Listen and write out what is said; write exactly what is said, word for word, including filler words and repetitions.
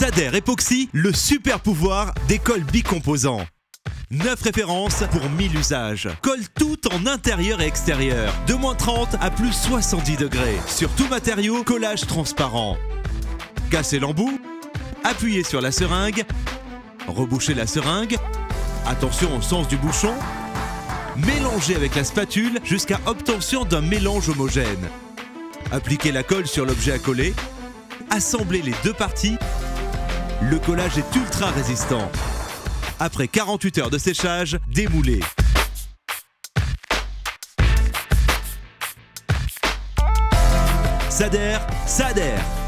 Sader Epoxy, le super pouvoir des colles bicomposants. neuf références pour mille usages. Colle tout en intérieur et extérieur. De moins trente à plus soixante-dix degrés. Sur tout matériau, collage transparent. Cassez l'embout. Appuyez sur la seringue. Rebouchez la seringue. Attention au sens du bouchon. Mélangez avec la spatule jusqu'à obtention d'un mélange homogène. Appliquez la colle sur l'objet à coller. Assemblez les deux parties. Le collage est ultra résistant. Après quarante-huit heures de séchage, démoulez. Sader, ça adhère.